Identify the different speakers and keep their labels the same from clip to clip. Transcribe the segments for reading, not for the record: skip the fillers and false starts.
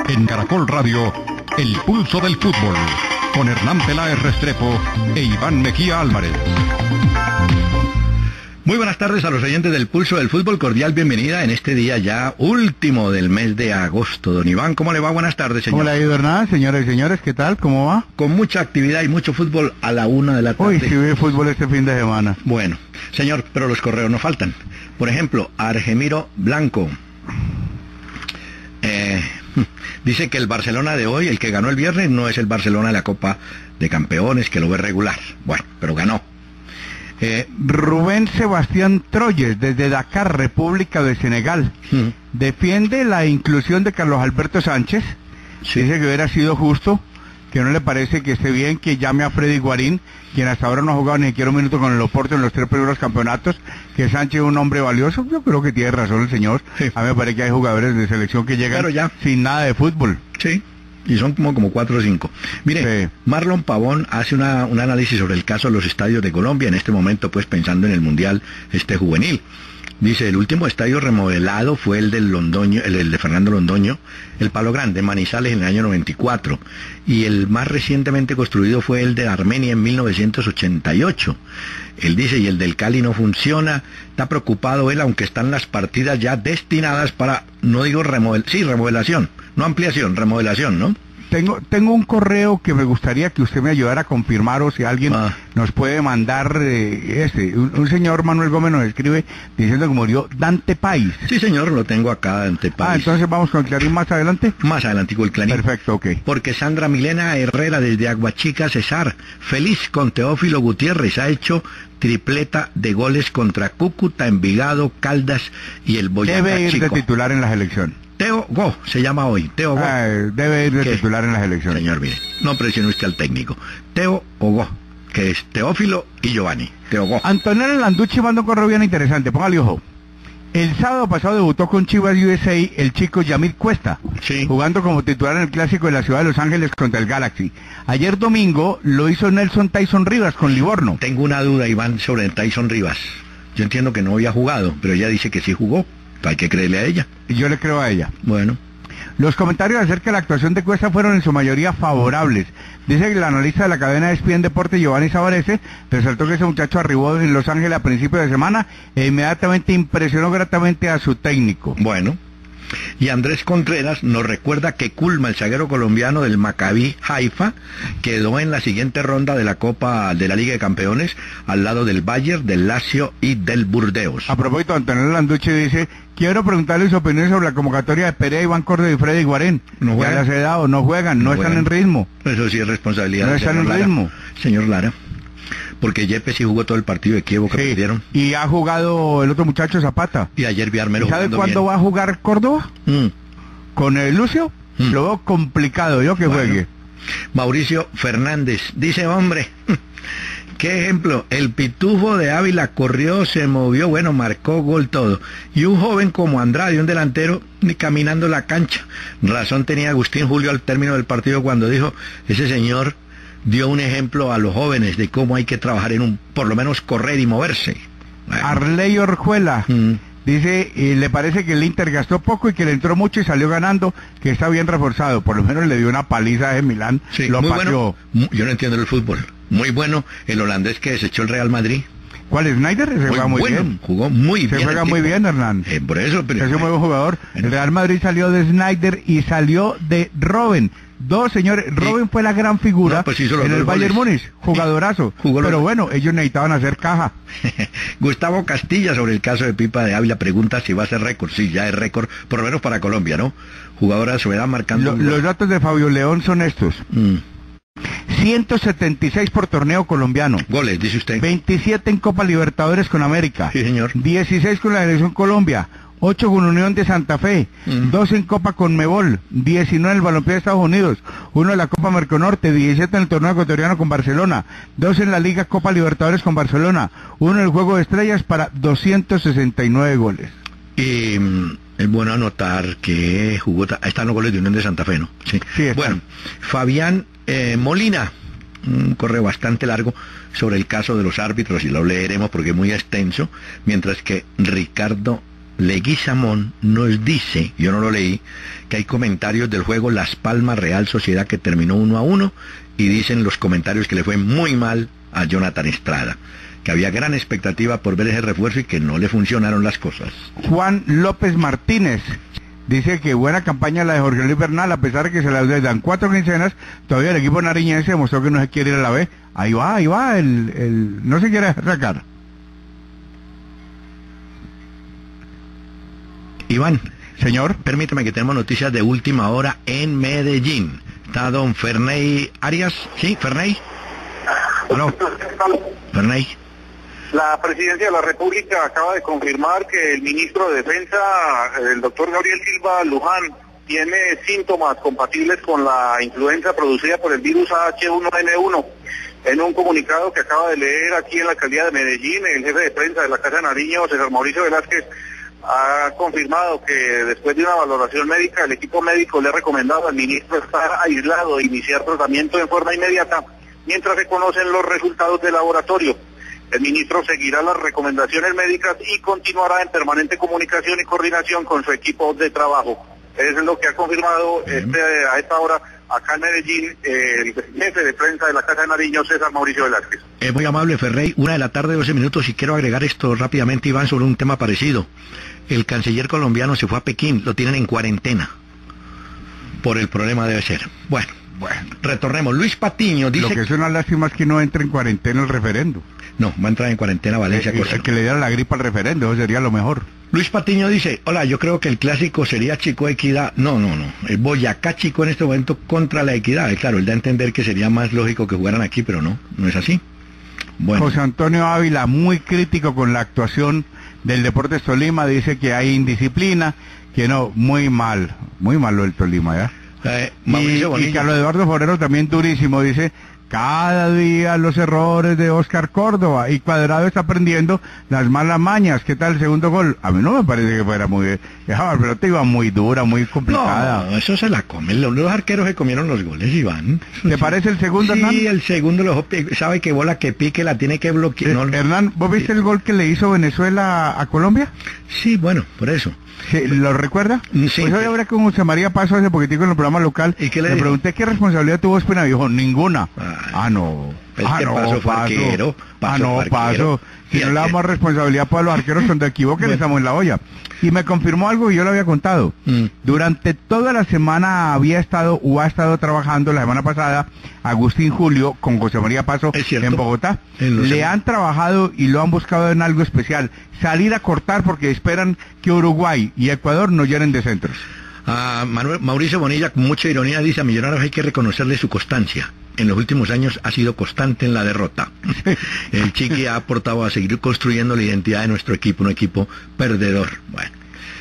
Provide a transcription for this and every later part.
Speaker 1: En Caracol Radio, El Pulso del Fútbol, con Hernán Peláez Restrepo e Iván Mejía Álvarez.
Speaker 2: Muy buenas tardes a los oyentes del Pulso del Fútbol, cordial bienvenida en este día ya último del mes de agosto. Don Iván, ¿cómo le va? Buenas tardes, señor.
Speaker 3: Hola, Hernán, señoras y señores, ¿qué tal? ¿Cómo va?
Speaker 2: Con mucha actividad y mucho fútbol a la 1 de la tarde.
Speaker 3: Hoy sí ve fútbol este fin de semana.
Speaker 2: Bueno, señor, pero los correos no faltan. Por ejemplo, Argemiro Blanco dice que el Barcelona de hoy, el que ganó el viernes, no es el Barcelona de la Copa de Campeones, que lo ve regular. Bueno, pero ganó.
Speaker 3: Rubén Sebastián Troyes, desde Dakar, República de Senegal, defiende la inclusión de Carlos Alberto Sánchez. Sí. Dice que hubiera sido justo, que no le parece que esté bien que llame a Freddy Guarín, quien hasta ahora no ha jugado ni siquiera un minuto con el Oporto en los 3 primeros campeonatos, que Sánchez es un hombre valioso. Yo creo que tiene razón el señor. Sí. A mí me parece que hay jugadores de selección que llegan sin nada de fútbol.
Speaker 2: Sí. Y son como 4 o 5. Mire, sí. Marlon Pavón hace un análisis sobre el caso de los estadios de Colombia, en este momento pues pensando en el Mundial juvenil. Dice, el último estadio remodelado fue el del Londoño, el de Fernando Londoño, el Palo Grande, Manizales, en el año 94. Y el más recientemente construido fue el de Armenia en 1988. Él dice, y el del Cali no funciona. Está preocupado él, aunque están las partidas ya destinadas para, no digo remodelación, no ampliación, remodelación, ¿no?
Speaker 3: Tengo un correo que me gustaría que usted me ayudara a confirmar, o si alguien nos puede mandar un señor Manuel Gómez nos escribe diciendo que murió Dante Páez.
Speaker 2: Sí, señor, lo tengo acá, Dante Páez.
Speaker 3: Entonces vamos con el Clarín más adelante.
Speaker 2: Más adelantico el Clarín.
Speaker 3: Perfecto, ok.
Speaker 2: Porque Sandra Milena Herrera desde Aguachica, Cesar, feliz con Teófilo Gutiérrez, ha hecho tripleta de goles contra Cúcuta, Envigado, Caldas y el Boyacá
Speaker 3: Debe ir
Speaker 2: Chico.
Speaker 3: de titular en la selección.
Speaker 2: Teo Go se llama hoy, Teo Go.
Speaker 3: Debe ir de titular en las elecciones.
Speaker 2: Señor, mire, no presione usted al técnico. Teo Go, que es Teófilo y Giovanni. Teo Go.
Speaker 3: Antonella Landucci manda un correo bien interesante, póngale ojo. El sábado pasado debutó con Chivas USA el chico Yamil Cuesta, jugando como titular en el clásico de la ciudad de Los Ángeles contra el Galaxy. Ayer domingo lo hizo Nelson Tyson Rivas con Livorno.
Speaker 2: Tengo una duda, Iván, sobre Tyson Rivas. Yo entiendo que no había jugado, pero ella dice que sí jugó. Hay que creerle a ella.
Speaker 3: Yo le creo a ella.
Speaker 2: Bueno.
Speaker 3: Los comentarios acerca de la actuación de Cuesta fueron en su mayoría favorables. Dice que el analista de la cadena ESPN Deporte, Giovanni Savarese, resaltó que ese muchacho arribó en Los Ángeles a principios de semana e inmediatamente impresionó gratamente a su técnico.
Speaker 2: Bueno. Y Andrés Contreras nos recuerda que Kulma, el zaguero colombiano del Maccabi Haifa, quedó en la siguiente ronda de la Copa de la Liga de Campeones al lado del Bayern, del Lazio y del Burdeos.
Speaker 3: A propósito, Antonio Landucci dice, quiero preguntarle su opinión sobre la convocatoria de Perea, Iván Córdoba y Freddy Guarén. ¿No juegan? Ya les he dado, no juegan, no están en ritmo.
Speaker 2: Eso sí es responsabilidad.
Speaker 3: No están en ritmo.
Speaker 2: Señor Lara. Porque Yepes sí jugó todo el partido de Kiev que perdieron.
Speaker 3: Y ha jugado el otro muchacho Zapata.
Speaker 2: Y ayer vi a Armero.
Speaker 3: ¿Sabe cuándo va a jugar Córdoba? ¿Con el Lucio? Lo veo complicado, yo que juegue.
Speaker 2: Mauricio Fernández dice, hombre, qué ejemplo, el Pitufo de Ávila corrió, se movió, bueno, marcó gol todo. Y un joven como Andrade, un delantero, ni caminando la cancha. Razón tenía Agustín Julio al término del partido cuando dijo, ese señor dio un ejemplo a los jóvenes de cómo hay que trabajar por lo menos correr y moverse. Bueno.
Speaker 3: Arley Orjuela dice, le parece que el Inter gastó poco y que le entró mucho y salió ganando, que está bien reforzado, por lo menos le dio una paliza a Milán,
Speaker 2: sí, lo pateó. Bueno, yo no entiendo el fútbol. Muy bueno el holandés que desechó el Real Madrid.
Speaker 3: ¿Cuál es Snyder? Se juega muy bien.
Speaker 2: Jugó muy bien.
Speaker 3: Se juega muy bien, Hernán.
Speaker 2: Por eso. Pero
Speaker 3: es un muy buen jugador. El Real Madrid salió de Snyder y salió de Robben. Dos, señores. Robben fue la gran figura en el Bayern Múnich. Jugadorazo. Pero bueno, ellos necesitaban hacer caja.
Speaker 2: Gustavo Castilla, sobre el caso de Pipa de Ávila, pregunta si va a ser récord. Sí, ya es récord, por lo menos para Colombia, ¿no? Jugadora de su edad marcando...
Speaker 3: Los datos de Fabio León son estos. 176 por torneo colombiano.
Speaker 2: Goles, dice usted.
Speaker 3: 27 en Copa Libertadores con América.
Speaker 2: Sí, señor.
Speaker 3: 16 con la Selección Colombia. 8 con Unión de Santa Fe, 2 en Copa Conmebol, 19 en el Balompié de Estados Unidos, 1 en la Copa Merconorte, 17 en el torneo ecuatoriano con Barcelona, 2 en la Liga Copa Libertadores con Barcelona, 1 en el Juego de Estrellas para 269 goles.
Speaker 2: Y es bueno anotar que jugó, están los goles de Unión de Santa Fe, ¿no? Sí. Bueno, Fabián Molina, un correo bastante largo sobre el caso de los árbitros y lo leeremos porque es muy extenso, mientras que Ricardo Leguizamón nos dice, yo no lo leí, que hay comentarios del juego Las Palmas Real Sociedad que terminó 1-1 y dicen los comentarios que le fue muy mal a Jonathan Estrada, que había gran expectativa por ver ese refuerzo y que no le funcionaron las cosas.
Speaker 3: Juan López Martínez dice que buena campaña la de Jorge Luis Bernal, a pesar de que se le dan 4 quincenas, todavía el equipo nariñense demostró que no se quiere ir a la B. Ahí va, no se quiere sacar.
Speaker 2: Iván,
Speaker 3: señor,
Speaker 2: permítame que tenemos noticias de última hora en Medellín. Está don Ferney Arias. ¿Sí, Ferney? ¿Aló? Ferney.
Speaker 4: La Presidencia de la República acaba de confirmar que el ministro de Defensa, el doctor Gabriel Silva Luján, tiene síntomas compatibles con la influenza producida por el virus H1N1. En un comunicado que acaba de leer aquí en la alcaldía de Medellín, el jefe de prensa de la Casa de Nariño, César Mauricio Velázquez, ha confirmado que después de una valoración médica, el equipo médico le ha recomendado al ministro estar aislado e iniciar tratamiento en forma inmediata, mientras se conocen los resultados del laboratorio. El ministro seguirá las recomendaciones médicas y continuará en permanente comunicación y coordinación con su equipo de trabajo. Eso es lo que ha confirmado a esta hora acá en Medellín el jefe de prensa de la Casa de Nariño, César Mauricio Velázquez.
Speaker 2: Es muy amable, Ferrey. 1:12 y quiero agregar esto rápidamente, Iván, sobre un tema parecido. El canciller colombiano se fue a Pekín, lo tienen en cuarentena. Por el problema debe ser. Bueno, retornemos. Luis Patiño dice...
Speaker 3: Lo que es una lástima es que no entre en cuarentena el referendo.
Speaker 2: No, va a entrar en cuarentena Valencia.
Speaker 3: Que le diera la gripa al referendo, eso sería lo mejor.
Speaker 2: Luis Patiño dice, hola, yo creo que el clásico sería Chico Equidad. No. El Boyacá Chico en este momento contra la Equidad. Claro, él da a entender que sería más lógico que jugaran aquí, pero no es así. Bueno.
Speaker 3: José Antonio Ávila, muy crítico con la actuación del Deportes Tolima, dice que hay indisciplina, que no, muy mal lo del Tolima, ¿ya? Y Carlos Eduardo Forero también durísimo, dice, cada día los errores de Oscar Córdoba, y Cuadrado está aprendiendo las malas mañas. ¿Qué tal el segundo gol? A mí no me parece que fuera muy... La pelota iba muy dura, muy complicada.
Speaker 2: No, eso se la comen, los arqueros se comieron los goles, Iván.
Speaker 3: ¿Te parece el segundo,
Speaker 2: sí,
Speaker 3: Hernán?
Speaker 2: Sí, el segundo, sabe que bola que pique la tiene que bloquear. No,
Speaker 3: Hernán, ¿vos viste el gol que le hizo Venezuela a Colombia?
Speaker 2: Sí, bueno, por eso.
Speaker 3: Sí, ¿lo recuerda?
Speaker 2: Sí.
Speaker 3: Pues hoy hablé con José María Paso hace poquitico en el programa local.
Speaker 2: ¿Y qué le
Speaker 3: pregunté qué responsabilidad tuvo Espina? Dijo, ninguna.
Speaker 2: No. Paso fue arquero.
Speaker 3: Paso. Si no le damos responsabilidad para los arqueros cuando equivoquen, estamos en la olla. Y me confirmó algo que yo le había contado. Durante toda la semana ha estado trabajando, la semana pasada, Agustín Julio con José María Paso en Bogotá. Le han trabajado y lo han buscado en algo especial. Salir a cortar porque esperan que Uruguay y Ecuador no llenen de centros.
Speaker 2: Mauricio Bonilla, con mucha ironía, dice, a Millonarios hay que reconocerle su constancia. En los últimos años ha sido constante en la derrota. El Chiqui ha aportado a seguir construyendo la identidad de nuestro equipo, un equipo perdedor. Bueno,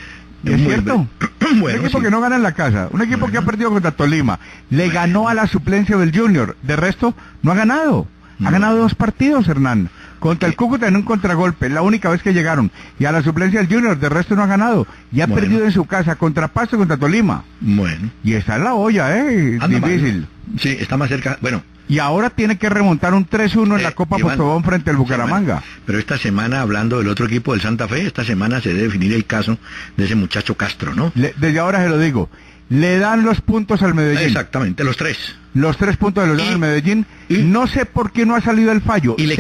Speaker 3: ¿es cierto? Un equipo que no gana en la casa, un equipo que ha perdido contra Tolima, le ganó a la suplencia del Junior, de resto no ha ganado. Ha ganado 2 partidos, Hernán. Contra el Cúcuta en un contragolpe, la única vez que llegaron. Y a la suplencia del Junior, de resto no ha ganado. Y ha perdido en su casa, contra Pasto y contra Tolima.
Speaker 2: Bueno.
Speaker 3: Y está en la olla, difícil.
Speaker 2: Sí, está más cerca. Bueno.
Speaker 3: Y ahora tiene que remontar un 3-1 en la Copa Postobón frente al Bucaramanga.
Speaker 2: Pero esta semana, hablando del otro equipo del Santa Fe, esta semana se debe definir el caso de ese muchacho Castro, ¿no?
Speaker 3: Desde ahora se lo digo. Le dan los puntos al Medellín.
Speaker 2: Exactamente, los 3.
Speaker 3: Los 3 puntos de los dan al Medellín. No sé por qué no ha salido el fallo.
Speaker 2: ¿Y le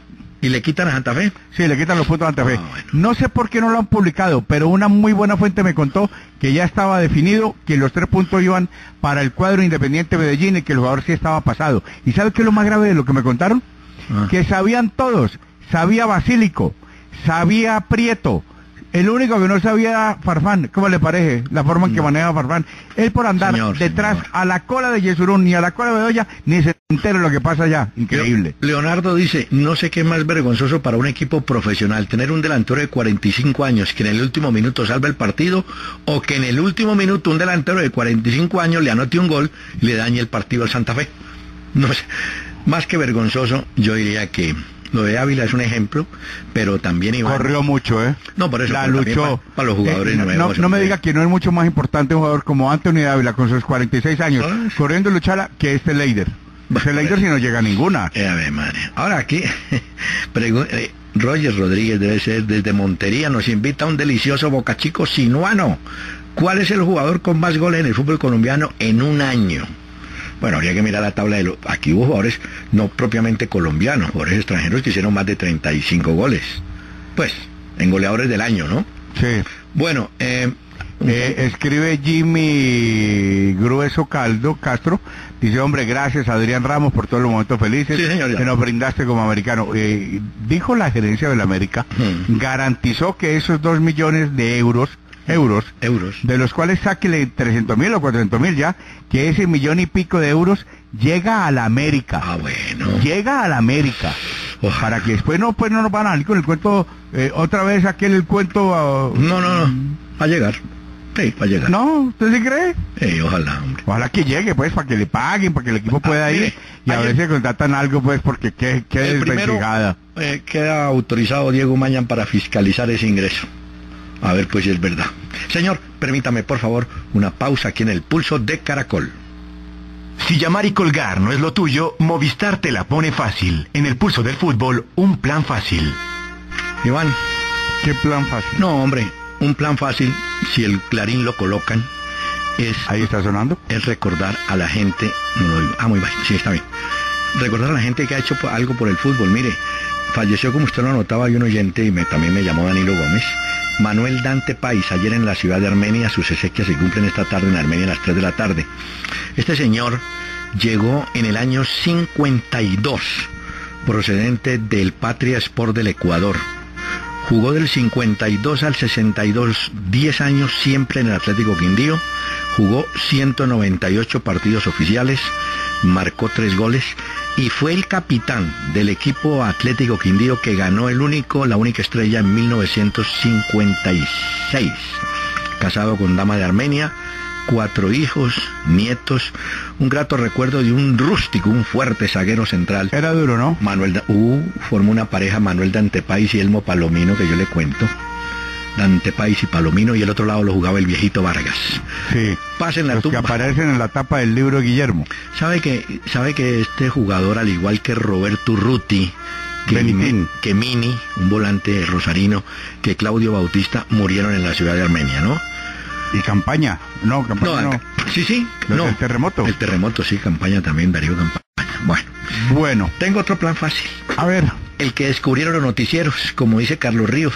Speaker 2: quitan a Santa Fe?
Speaker 3: Sí, le quitan los puntos a Santa Fe.
Speaker 2: Bueno.
Speaker 3: No sé por qué no lo han publicado, pero una muy buena fuente me contó que ya estaba definido que los 3 puntos iban para el cuadro Independiente Medellín y que el jugador sí estaba pasado. ¿Y sabe qué es lo más grave de lo que me contaron? Que sabían todos. Sabía Basílico, sabía Prieto. El único que no sabía era Farfán. ¿Cómo le parece la forma en que maneja Farfán? Él por andar detrás a la cola de Yesurún ni a la cola de Bedoya, ni se entera lo que pasa allá. Increíble.
Speaker 2: Leonardo dice, no sé qué es más vergonzoso para un equipo profesional, tener un delantero de 45 años que en el último minuto salva el partido, o que en el último minuto un delantero de 45 años le anote un gol y le dañe el partido al Santa Fe. No sé, más que vergonzoso, yo diría que... Lo de Ávila es un ejemplo, pero también Iván...
Speaker 3: Corrió mucho,
Speaker 2: No, por eso.
Speaker 3: La luchó.
Speaker 2: Para los jugadores nuevos.
Speaker 3: No me diga que no es mucho más importante un jugador como Anthony Ávila, con sus 46 años, corriendo y lucharla, que este Leider. Ese Leider si no llega a ninguna.
Speaker 2: Madre. Ahora aquí, Roger Rodríguez debe ser desde Montería, nos invita a un delicioso bocachico sinuano. ¿Cuál es el jugador con más goles en el fútbol colombiano en un año? Bueno, habría que mirar la tabla de aquí hubo jugadores no propiamente colombianos, jugadores extranjeros que hicieron más de 35 goles. Pues, en goleadores del año, ¿no?
Speaker 3: Sí.
Speaker 2: Bueno,
Speaker 3: escribe Jimmy Grueso Castro, dice, hombre, gracias Adrián Ramos por todos los momentos felices que nos brindaste como americano. Dijo la gerencia del América, garantizó que esos 2 millones de euros, de los cuales sáquele 300.000 o 400.000 ya, que ese 1 millón y pico de euros llega a la América.
Speaker 2: Ah, bueno.
Speaker 3: Llega a la América. Para que después no nos van a salir con el cuento, otra vez el cuento...
Speaker 2: No, va a llegar. Sí, va a llegar.
Speaker 3: ¿No? ¿Usted sí cree?
Speaker 2: Ojalá, hombre.
Speaker 3: Ojalá que llegue, pues, para que le paguen, para que el equipo pueda ir. Y a veces contratan algo, pues, porque qué desvencijada.
Speaker 2: Queda autorizado Diego Mañan para fiscalizar ese ingreso. A ver, pues, si es verdad. Señor, permítame, por favor, una pausa aquí en el Pulso de Caracol.
Speaker 5: Si llamar y colgar no es lo tuyo, Movistar te la pone fácil. En el Pulso del Fútbol, un plan fácil.
Speaker 2: Iván.
Speaker 3: ¿Qué plan fácil?
Speaker 2: No, hombre, un plan fácil, si el Clarín lo colocan, es...
Speaker 3: ¿Ahí está sonando?
Speaker 2: Es recordar a la gente... muy bajo, sí, está bien. Recordar a la gente que ha hecho algo por el fútbol. Mire, falleció, como usted lo anotaba, hay un oyente, y también me llamó Danilo Gómez, Manuel Dante País, ayer en la ciudad de Armenia. Sus exequias se cumplen esta tarde en Armenia a las 3 de la tarde. Este señor llegó en el año 52, procedente del Patria Sport del Ecuador. Jugó del 52 al 62, 10 años siempre en el Atlético Quindío. Jugó 198 partidos oficiales, marcó 3 goles y fue el capitán del equipo Atlético Quindío que ganó la única estrella en 1956. Casado con dama de Armenia, 4 hijos, nietos, un grato recuerdo de un rústico, un fuerte zaguero central.
Speaker 3: Era duro, ¿no?
Speaker 2: Formó una pareja, Manuel Dante País y Elmo Palomino, que yo le cuento. Dante País y Palomino, y el otro lado lo jugaba el viejito Vargas.
Speaker 3: Sí.
Speaker 2: Pasen la tumba.
Speaker 3: Que aparecen en la tapa del libro de Guillermo.
Speaker 2: ¿Sabe que este jugador, al igual que Roberto Urruti, que Mini, un volante rosarino, que Claudio Bautista, murieron en la ciudad de Armenia, ¿no?
Speaker 3: ¿Y Campaña? No.
Speaker 2: Sí.
Speaker 3: ¿El terremoto?
Speaker 2: El terremoto, sí, Campaña también, Darío Campaña. Bueno. Tengo otro plan fácil.
Speaker 3: A ver.
Speaker 2: El que descubrieron los noticieros, como dice Carlos Ríos.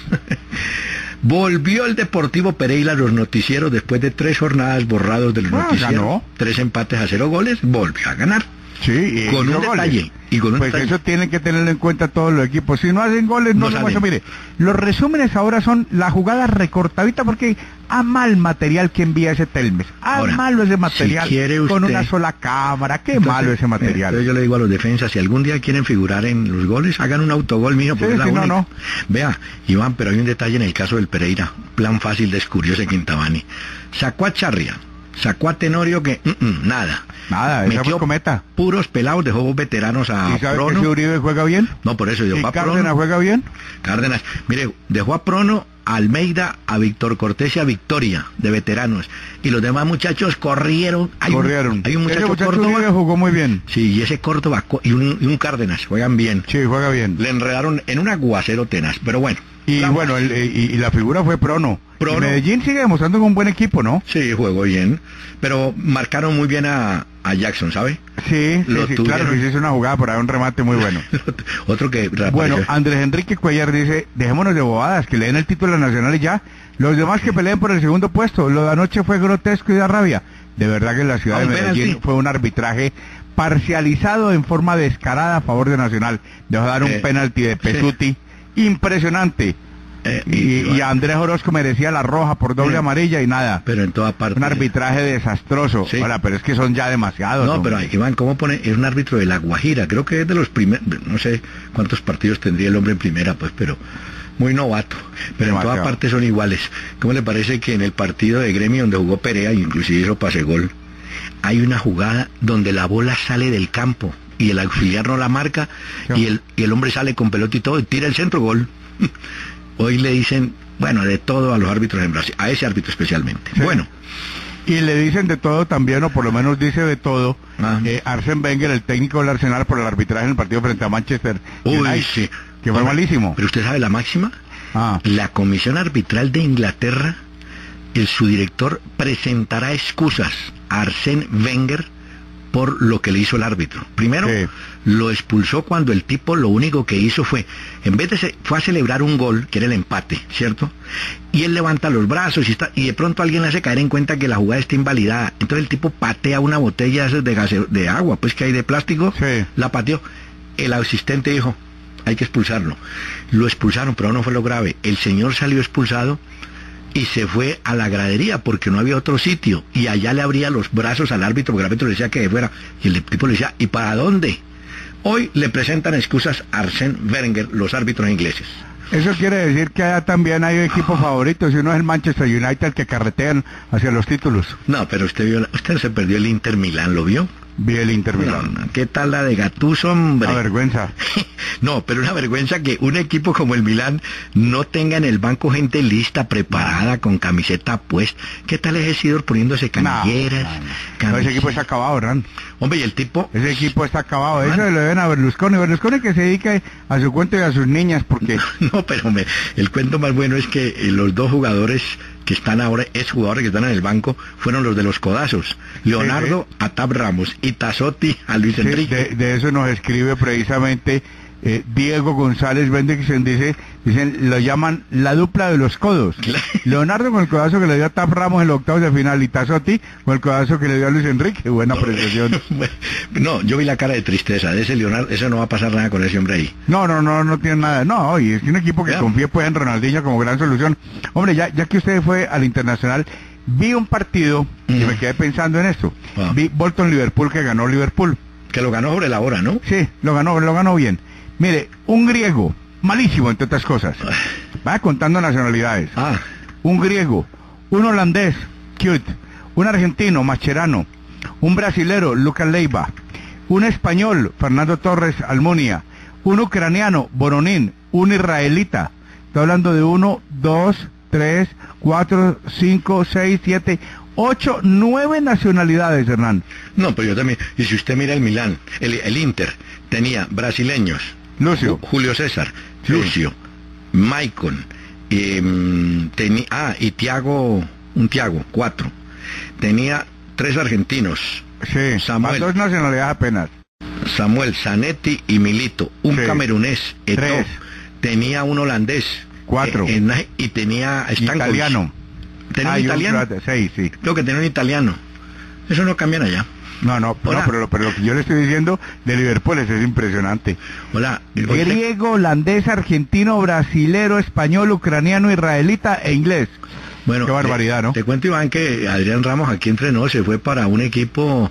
Speaker 2: Volvió el Deportivo Pereira a los noticieros después de 3 jornadas borrados del noticiero.
Speaker 3: Ganó.
Speaker 2: 3 empates a 0 goles, volvió a ganar.
Speaker 3: Sí,
Speaker 2: con un detalle.
Speaker 3: Eso tienen que tenerlo en cuenta todos los equipos. Si no hacen goles, no lo mire. Los resúmenes ahora son la jugada recortadita, porque a mal material que envía ese Telmes. Malo ese material.
Speaker 2: Si quiere usted,
Speaker 3: con una sola cámara. Malo ese material.
Speaker 2: Yo le digo a los defensas, si algún día quieren figurar en los goles, hagan un autogol mío. Porque no. Vea, Iván, pero hay un detalle en el caso del Pereira. Plan fácil, descubrió ese Quintabani. Sacó a Charria. Sacó a Tenorio que nada, metió
Speaker 3: cometa.
Speaker 2: Puros pelados, dejó veteranos a
Speaker 3: ¿Y sabe
Speaker 2: Prono.
Speaker 3: que Uribe juega bien?
Speaker 2: No, por eso dejó a Prono.
Speaker 3: ¿Cárdenas juega bien?
Speaker 2: Cárdenas, mire, dejó a Prono, a Almeida, a Víctor Cortés y a Victoria, de veteranos. Y los demás muchachos corrieron. Hay un muchacho Córdoba.
Speaker 3: Uribe jugó muy bien.
Speaker 2: Sí, y ese Córdoba y un Cárdenas juegan bien.
Speaker 3: Sí, juega bien.
Speaker 2: Le enredaron en un aguacero tenaz, pero bueno.
Speaker 3: Y la figura fue Prono. Medellín sigue demostrando un buen equipo, ¿no?
Speaker 2: Sí, jugó bien, pero marcaron muy bien a Jackson, ¿sabe?
Speaker 3: Sí, claro que hizo una jugada por ahí, un remate muy bueno.
Speaker 2: Otro que...
Speaker 3: Bueno, Andrés Enrique Cuellar dice, dejémonos de bobadas, que le den el título a la Nacional y ya. Los demás que peleen por el segundo puesto. Lo de anoche fue grotesco y da rabia. De verdad que la ciudad de Medellín fue un arbitraje parcializado en forma descarada a favor de Nacional. Dejó dar un penalti de Pesuti. Impresionante. Y Andrés Orozco merecía la roja por doble amarilla y nada.
Speaker 2: Pero en toda parte.
Speaker 3: Un arbitraje desastroso. Sí. Ahora, pero es que son ya demasiados.
Speaker 2: No, pero Iván, ¿cómo pone? Es un árbitro de La Guajira. Creo que es de los primeros, no sé cuántos partidos tendría el hombre en primera, pues, pero muy novato. Pero demasiado. En toda parte son iguales. ¿Cómo le parece que en el partido de Gremio donde jugó Perea, inclusive hizo pase gol, hay una jugada donde la bola sale del campo y el auxiliar no la marca y el hombre sale con pelota y todo y tira el centro, gol? Hoy le dicen, de todo a los árbitros en Brasil, a ese árbitro especialmente. Sí. Bueno.
Speaker 3: Y le dicen de todo también, o por lo menos dice de todo, Arsène Wenger, el técnico del Arsenal, por el arbitraje en el partido frente a Manchester United.
Speaker 2: Sí.
Speaker 3: que fue malísimo.
Speaker 2: Pero usted sabe la máxima. La Comisión Arbitral de Inglaterra, su director presentará excusas a Arsène Wenger por lo que le hizo el árbitro. Primero, lo expulsó cuando el tipo lo único que hizo fue, fue a celebrar un gol, que era el empate, ¿cierto? Y él levanta los brazos y de pronto alguien le hace caer en cuenta que la jugada está invalidada. Entonces el tipo patea una botella de agua, pues que hay de plástico, la pateó. El asistente dijo, hay que expulsarlo. Lo expulsaron, pero no fue lo grave. El señor salió expulsado y se fue a la gradería porque no había otro sitio. Y allá le abría los brazos al árbitro, porque el árbitro le decía que fuera. Y el tipo le decía, ¿y para dónde? Hoy le presentan excusas a Arsène Wenger, los árbitros ingleses.
Speaker 3: Eso quiere decir que allá también hay equipos favoritos, y uno es el Manchester United, que carretean hacia los títulos.
Speaker 2: No, pero usted se perdió el Inter Milán, ¿lo vio?
Speaker 3: Vi el Inter Milán.
Speaker 2: No, ¿qué tal la de Gattuso, hombre?
Speaker 3: Una vergüenza.
Speaker 2: No, pero una vergüenza que un equipo como el Milán no tenga en el banco gente lista, preparada, con camiseta puesta. ¿Qué tal es Isidor poniéndose canilleras?
Speaker 3: No, ese equipo está acabado, Hernán.
Speaker 2: Hombre, ¿y el tipo?
Speaker 3: Ese equipo está acabado. Eso le deben a Berlusconi. Berlusconi que se dedique a su cuento y a sus niñas, porque...
Speaker 2: No, pero el cuento más bueno es que los dos jugadores que están ahora, jugadores que están en el banco, fueron los de los codazos. Leonardo a Tab Ramos y Tassotti a Luis Enrique.
Speaker 3: De eso nos escribe precisamente Diego González Bendixen, dicen, lo llaman la dupla de los codos. Claro. Leonardo con el codazo que le dio a Tab Ramos en los octavos de final y Tassotti con el codazo que le dio a Luis Enrique. Buena apreciación.
Speaker 2: No, yo vi la cara de tristeza de ese Leonardo, eso no va a pasar nada con ese hombre ahí.
Speaker 3: No tiene nada. No, y es un equipo que confía pues en Ronaldinho como gran solución. Hombre, ya que usted fue al Internacional, vi un partido y me quedé pensando en esto. Vi Bolton-Liverpool, que ganó Liverpool.
Speaker 2: Que lo ganó sobre la hora, ¿no?
Speaker 3: Sí, lo ganó bien. Mire, un griego, malísimo entre otras cosas. Va contando nacionalidades. Un griego, un holandés, cute, un argentino, Mascherano, un brasilero, Lucas Leiva, un español, Fernando Torres Almunia, un ucraniano, Voronin, un israelita. Estoy hablando de 1, 2, 3, 4, 5, 6, 7, 8, 9 nacionalidades, Hernán.
Speaker 2: No, pero yo también. Y si usted mira el Milán, el Inter, tenía brasileños.
Speaker 3: Lucio.
Speaker 2: Julio César, sí. Lucio, Maicon, y Thiago, 4. Tenía 3 argentinos.
Speaker 3: Sí, Samuel, 2 nacionalidades apenas.
Speaker 2: Samuel, Zanetti y Milito. Un camerunés, Eto'o. Tenía un holandés.
Speaker 3: 4.
Speaker 2: Y tenía
Speaker 3: italiano.
Speaker 2: ¿Tenía un italiano?
Speaker 3: Sí.
Speaker 2: Creo que tenía un italiano. Eso no cambian allá.
Speaker 3: No, pero lo que yo le estoy diciendo de Liverpool es impresionante.
Speaker 2: Hola.
Speaker 3: Griego, holandés, argentino, brasilero, español, ucraniano, israelita e inglés.
Speaker 2: Bueno,
Speaker 3: qué barbaridad, ¿no?
Speaker 2: Te cuento, Iván, que Adrián Ramos aquí entrenó, se fue para un equipo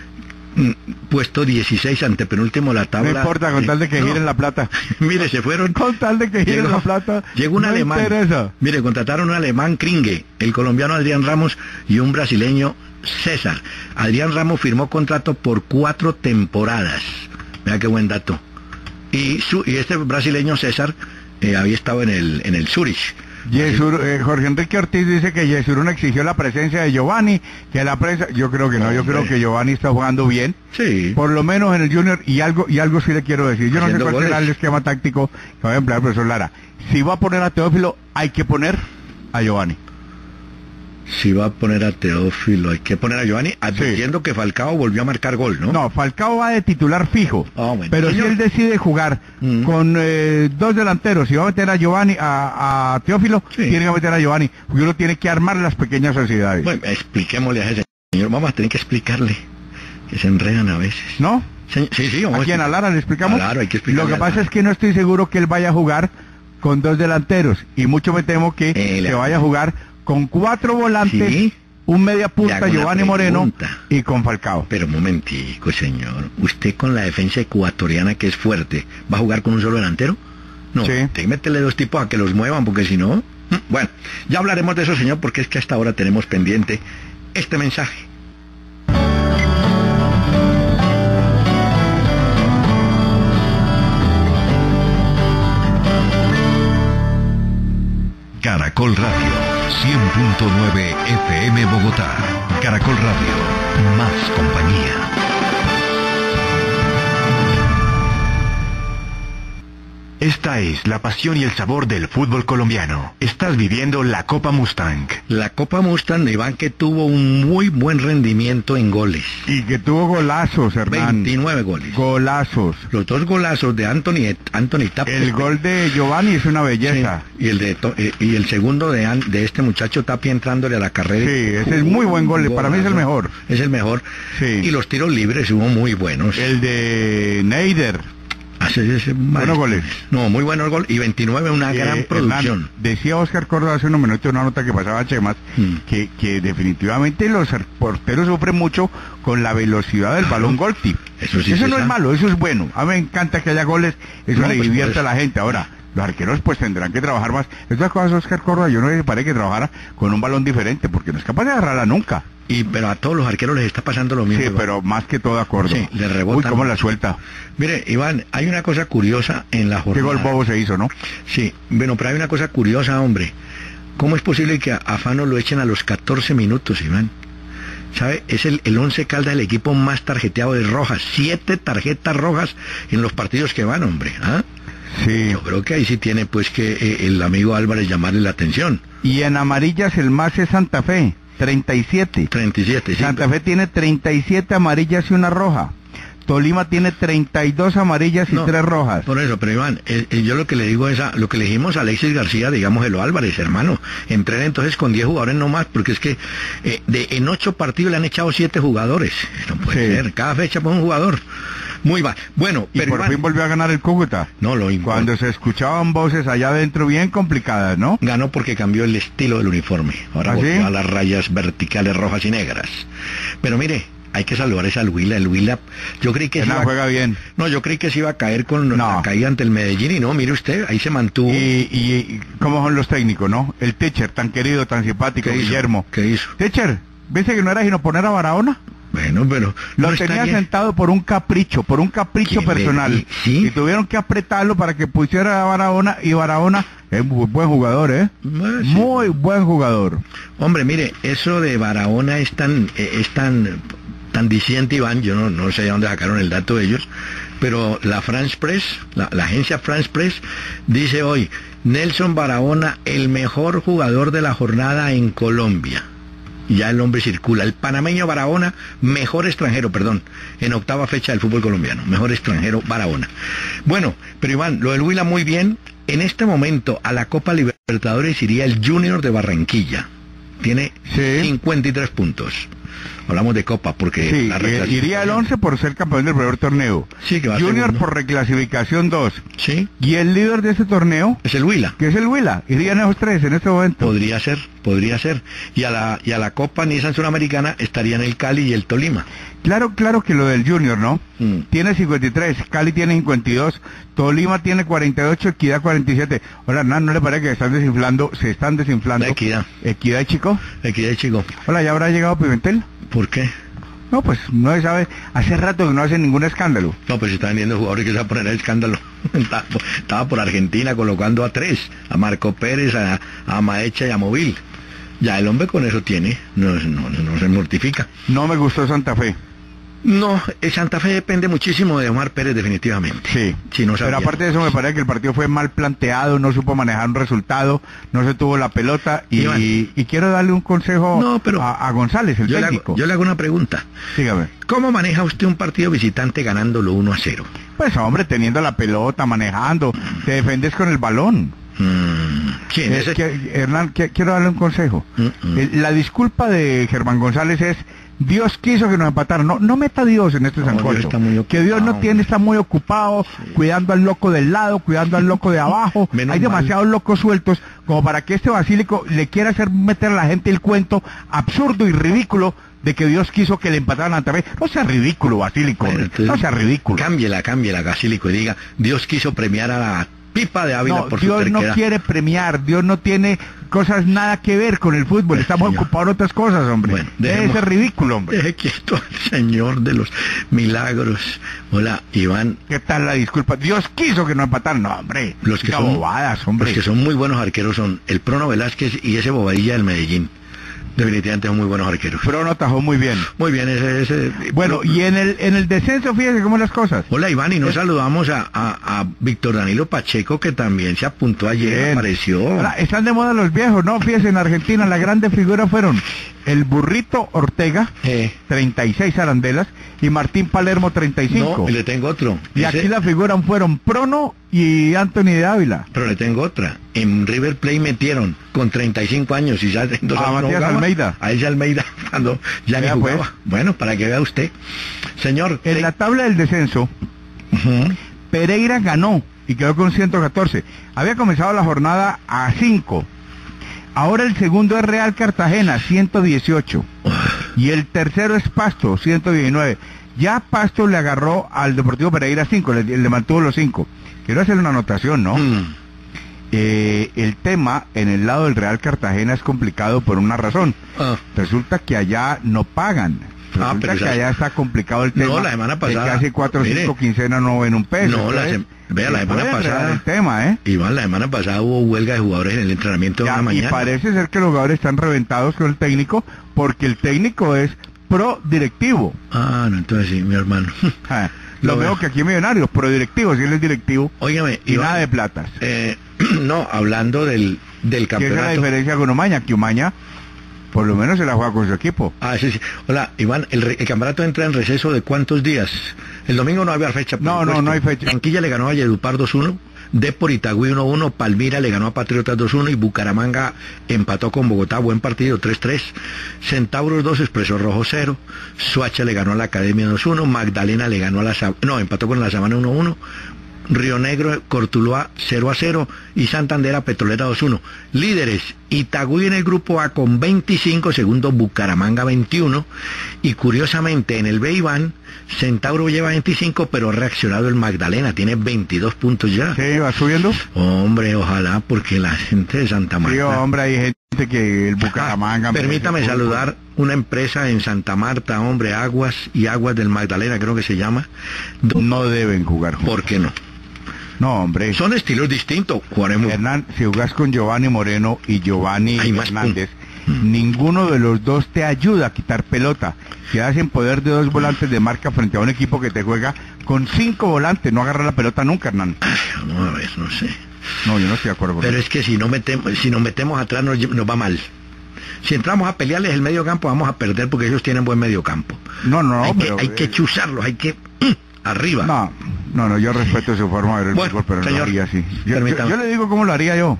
Speaker 2: puesto 16, antepenúltimo la tabla.
Speaker 3: No importa, con tal de que giren la plata.
Speaker 2: Mire, se fueron.
Speaker 3: Con tal de que giren la plata.
Speaker 2: Llegó un alemán.
Speaker 3: Interesa.
Speaker 2: Mire, contrataron un alemán, Kringe, el colombiano Adrián Ramos y un brasileño, César. Adrián Ramos firmó contrato por 4 temporadas. Vea qué buen dato. Y este brasileño, César, había estado en el Zurich.
Speaker 3: Jorge Enrique Ortiz dice que Yesurún exigió la presencia de Giovanni, que la prensa, yo creo que no, yo creo que Giovanni está jugando bien,
Speaker 2: sí,
Speaker 3: por lo menos en el Junior, y algo sí le quiero decir, yo no sé cuál será el esquema táctico que va a emplear el profesor Lara. Si va a poner a Teófilo, hay que poner a Giovanni.
Speaker 2: Si va a poner a Teófilo, hay que poner a Giovanni, advirtiendo que Falcao volvió a marcar gol, ¿no?
Speaker 3: No, Falcao va de titular fijo, pero si él decide jugar con 2 delanteros, si va a meter a Giovanni, a Teófilo, tiene que meter a Giovanni, porque uno tiene que armar las pequeñas sociedades.
Speaker 2: Bueno, expliquémosle a ese señor, vamos a tener que explicarle, que se enredan a veces.
Speaker 3: ¿No?
Speaker 2: Sí, vamos.
Speaker 3: ¿A quién? ¿A Lara le explicamos?
Speaker 2: Claro, hay que explicarle.
Speaker 3: Lo que pasa es que no estoy seguro que él vaya a jugar con 2 delanteros, y mucho me temo que vaya a jugar con 4 volantes, ¿sí? Un media punta, Giovanni Moreno, y con Falcao.
Speaker 2: Pero un momentico, señor. ¿Usted con la defensa ecuatoriana, que es fuerte, va a jugar con un solo delantero? No, tiene que meterle 2 tipos a que los muevan, porque si no... Bueno, ya hablaremos de eso, señor, porque es que hasta ahora tenemos pendiente este mensaje.
Speaker 1: Caracol Radio. 100.9 FM Bogotá. Caracol Radio. Más compañía.
Speaker 5: Esta Esta es la pasión y el sabor del fútbol colombiano. Estás viviendo la Copa Mustang.
Speaker 2: La Copa Mustang, Iván, que tuvo un muy buen rendimiento en goles.
Speaker 3: Y que tuvo golazos, Hernán.
Speaker 2: 29 goles.
Speaker 3: Golazos.
Speaker 2: Los 2 golazos de Anthony Tapia.
Speaker 3: El gol de Giovanni es una belleza.
Speaker 2: Sí, y el segundo de este muchacho Tapia entrándole a la carrera.
Speaker 3: Sí, ese es muy buen gol. Para mí es el mejor.
Speaker 2: Es el mejor.
Speaker 3: Sí.
Speaker 2: Y los tiros libres hubo muy buenos.
Speaker 3: El de Neider.
Speaker 2: Buenos
Speaker 3: goles.
Speaker 2: No, muy bueno el gol. Y 29, una gran producción.
Speaker 3: Hernán, decía Oscar Córdoba hace unos minutos una nota que pasaba a Chemas, que definitivamente los porteros sufren mucho con la velocidad del balón gol tip. Eso no es malo, eso es bueno. A mí me encanta que haya goles, eso le divierte a la gente. Ahora, los arqueros pues tendrán que trabajar más. Estas cosas, Oscar Córdoba, yo no me parece que trabajara con un balón diferente, porque no es capaz de agarrarla nunca.
Speaker 2: Pero a todos los arqueros les está pasando lo mismo.
Speaker 3: Sí,
Speaker 2: Iván.
Speaker 3: pero más que todo a Córdoba.
Speaker 2: Sí, le rebota.
Speaker 3: Uy, cómo la suelta.
Speaker 2: Mire, Iván, hay una cosa curiosa en la jornada.
Speaker 3: Qué gol bobo se hizo, ¿no?
Speaker 2: Sí, bueno, pero hay una cosa curiosa, hombre. ¿Cómo es posible que a Fano lo echen a los 14 minutos, Iván? ¿Sabe? Es el 11 Caldas, el equipo más tarjeteado de rojas. 7 tarjetas rojas en los partidos que van, hombre. ¿Ah?
Speaker 3: Sí.
Speaker 2: Yo creo que ahí sí tiene pues que el amigo Álvarez llamarle la atención.
Speaker 3: Y en amarillas el más es Santa Fe. 37.
Speaker 2: 37, sí.
Speaker 3: Santa Fe tiene 37 amarillas y una roja. Tolima tiene 32 amarillas y 3 rojas.
Speaker 2: Por eso, pero Iván, yo lo que le digo es lo que le dijimos a Alexis García, digámoselo Álvarez, hermano. Entrena entonces con 10 jugadores no más, porque es que en 8 partidos le han echado 7 jugadores. No puede ser, cada fecha por un jugador. Muy mal. Bueno,
Speaker 3: pero por fin volvió a ganar el Cúcuta.
Speaker 2: No,
Speaker 3: cuando se escuchaban voces allá adentro bien complicadas, ¿no?
Speaker 2: Ganó porque cambió el estilo del uniforme. Ahora volvió a las rayas verticales rojas y negras. Pero mire, hay que saludar al Huila. El Huila, yo creí que
Speaker 3: juega bien.
Speaker 2: No, yo creí que se iba a caer con la caída ante el Medellín y no, mire usted, ahí se mantuvo.
Speaker 3: Y cómo son los técnicos, ¿no? El Techer, tan querido, tan simpático, Guillermo.
Speaker 2: ¿Qué hizo?
Speaker 3: Techer, ¿viste que no era sino poner a Barahona?
Speaker 2: Bueno, pero...
Speaker 3: Lo tenía sentado por un capricho personal.
Speaker 2: ¿Sí?
Speaker 3: Y tuvieron que apretarlo para que pusiera a Barahona, y Barahona es muy buen jugador, ¿eh? Sí. Muy buen jugador.
Speaker 2: Hombre, mire, eso de Barahona es tan diciente, Iván, yo no sé de dónde sacaron el dato ellos, pero la France Press, la agencia France Press, dice hoy, Nelson Barahona, el mejor jugador de la jornada en Colombia. Ya el hombre circula. El panameño Barahona, mejor extranjero, en 8ª fecha del fútbol colombiano. Mejor extranjero Barahona. Bueno, pero Iván, lo del Huila muy bien. En este momento a la Copa Libertadores iría el Junior de Barranquilla. Tiene 53 puntos. Hablamos de Copa porque...
Speaker 3: iría el 11 por ser campeón del primer torneo.
Speaker 2: Sí, que va
Speaker 3: Junior
Speaker 2: segundo.
Speaker 3: por reclasificación 2.
Speaker 2: Sí.
Speaker 3: Y el líder de ese torneo...
Speaker 2: Es el Huila.
Speaker 3: Que es el Huila. Irían esos 3 en este momento.
Speaker 2: Podría ser. Y a la Copa Nissan Suramericana estarían el Cali y el Tolima.
Speaker 3: Claro que lo del Junior, ¿no? Tiene 53, Cali tiene 52, Tolima tiene 48, Equidad 47. Hola, Hernán, ¿no le parece que se están desinflando?
Speaker 2: La Equidad.
Speaker 3: ¿Equidad, chico?
Speaker 2: Equidad, chico.
Speaker 3: Hola, ¿ya habrá llegado Pimentel?
Speaker 2: ¿Por qué?
Speaker 3: No, pues no se sabe. Hace rato que no hace ningún escándalo.
Speaker 2: No, pues se está vendiendo jugadores que se va a poner el escándalo. Estaba por Argentina colocando a 3, a Marco Pérez, a Maecha y a Movil. Ya el hombre con eso tiene, no se mortifica.
Speaker 3: No me gustó Santa Fe.
Speaker 2: No, Santa Fe depende muchísimo de Omar Pérez, definitivamente.
Speaker 3: Sí, no sabía. Pero aparte de eso me parece que el partido fue mal planteado, no supo manejar un resultado, no se tuvo la pelota y quiero darle un consejo a González, el técnico.
Speaker 2: Yo le hago una pregunta.
Speaker 3: Dígame.
Speaker 2: ¿Cómo maneja usted un partido visitante ganándolo 1-0?
Speaker 3: Pues hombre, teniendo la pelota, manejando, te defendes con el balón.
Speaker 2: ¿Quién es?
Speaker 3: Hernán, quiero darle un consejo. La disculpa de Germán González es: Dios quiso que nos empataran. No meta Dios en este sancocho. Que Dios no tiene, está muy ocupado cuidando al loco del lado, cuidando al loco de abajo. Hay demasiados locos sueltos como para que este Basílico le quiera hacer meter a la gente el cuento absurdo y ridículo de que Dios quiso que le empataran a Santa Fe. No sea ridículo, Basílico.
Speaker 2: Bueno, entonces,
Speaker 3: no sea ridículo.
Speaker 2: Cámbiela, Basílico, y diga: Dios quiso premiar a la Pipa de Ávila por su
Speaker 3: Dios
Speaker 2: terquedad.
Speaker 3: No quiere premiar, Dios no tiene cosas nada que ver con el fútbol, estamos ocupados en otras cosas, hombre.
Speaker 2: Bueno,
Speaker 3: deje ese ridículo, hombre.
Speaker 2: Deje quieto al Señor de los milagros. Hola, Iván.
Speaker 3: ¿Qué tal la disculpa? Dios quiso que no empataran, no, hombre.
Speaker 2: Los que son
Speaker 3: bobadas, hombre.
Speaker 2: Los que son muy buenos arqueros son el Prono Velázquez y ese bobadilla del Medellín. Definitivamente son muy buenos arqueros.
Speaker 3: Prono atajó muy bien.
Speaker 2: Muy bien, ese.
Speaker 3: Bueno, y en el descenso, fíjese cómo las cosas.
Speaker 2: Hola Iván, y nos saludamos a Víctor Danilo Pacheco, que también se apuntó ayer,
Speaker 3: Bien.
Speaker 2: apareció.
Speaker 3: Ahora, están de moda los viejos, ¿no? Fíjese, en Argentina las grandes figuras fueron el Burrito Ortega, 36 arandelas, y Martín Palermo, 35.
Speaker 2: No, y le tengo otro.
Speaker 3: Y aquí las figuras fueron Prono y Anthony de Ávila.
Speaker 2: Pero le tengo otra. En River Plate metieron con 35 años y ya en 2 años no
Speaker 3: Matías
Speaker 2: jugaba.
Speaker 3: Almeida.
Speaker 2: A ese Almeida cuando ya ni
Speaker 3: Vea,
Speaker 2: jugaba.
Speaker 3: pues.
Speaker 2: Bueno, para que vea usted. Señor.
Speaker 3: En la tabla del descenso, Pereira ganó y quedó con 114. Había comenzado la jornada a 5. Ahora el segundo es Real Cartagena, 118. Y el tercero es Pasto, 119. Ya Pasto le agarró al Deportivo Pereira 5, le mantuvo los 5. Quiero hacer una anotación, ¿no? El tema en el lado del Real Cartagena es complicado por una razón. Resulta que allá no pagan. Resulta que allá está complicado el tema.
Speaker 2: No, la semana pasada.
Speaker 3: De casi 4 o 5 quincenas no ven un peso.
Speaker 2: No, la semana pasada.
Speaker 3: El tema,
Speaker 2: Iván, la semana pasada hubo huelga de jugadores en el entrenamiento de la mañana.
Speaker 3: Y parece ser que los jugadores están reventados con el técnico, porque el técnico es pro directivo.
Speaker 2: Ah, no, entonces sí, mi hermano.
Speaker 3: Lo veo que aquí en Millonarios, pro directivo, si él es directivo.
Speaker 2: Óigame,
Speaker 3: y Iván, nada de platas.
Speaker 2: No, hablando del campeonato.
Speaker 3: ¿Qué es la diferencia con Umaña? Que Umaña por lo menos se la juega con su equipo.
Speaker 2: Ah, sí. Hola, Iván, el campeonato entra en receso de ¿cuántos días? El domingo no había fecha.
Speaker 3: No hay fecha.
Speaker 2: Barranquilla le ganó a Valledupar 2-1, Depor Itagüí 1-1, Palmira le ganó a Patriotas 2-1 y Bucaramanga empató con Bogotá, buen partido, 3-3. Centauros 2, Expreso Rojo 0, Soacha le ganó a la Academia 2-1, Magdalena le ganó a empató con la Sabana 1-1. Río Negro, Cortuluá 0-0 y Santander a Petrolera 2-1. Líderes, Itagüí en el grupo A con 25, segundo Bucaramanga 21 y curiosamente en el B, Iván, Centauro lleva 25, pero ha reaccionado el Magdalena, tiene 22 puntos ya.
Speaker 3: ¿Qué va subiendo?
Speaker 2: Hombre, ojalá, porque la gente de Santa Marta...
Speaker 3: Sí, hombre, hay gente que el Bucaramanga...
Speaker 2: Permítame saludar una empresa en Santa Marta, hombre, Aguas del Magdalena, creo que se llama.
Speaker 3: No deben jugar juntos.
Speaker 2: ¿Por qué no?
Speaker 3: No, hombre.
Speaker 2: Son estilos distintos.
Speaker 3: Hernán, si jugás con Giovanni Moreno y Giovanni Hernández, ninguno de los dos te ayuda a quitar pelota. Se hacen poder de 2 volantes de marca frente a un equipo que te juega con 5 volantes. No agarra la pelota nunca, Hernán.
Speaker 2: No, a ver, no sé.
Speaker 3: No, yo no estoy de acuerdo con
Speaker 2: Pero es que si nos metemos atrás nos va mal. Si entramos a pelearles el medio campo vamos a perder porque ellos tienen buen medio campo. Hay que chuzarlos, hay que... arriba.
Speaker 3: No, yo respeto su forma de ver el fútbol, pero señor, no lo haría así. Yo le digo cómo lo haría yo.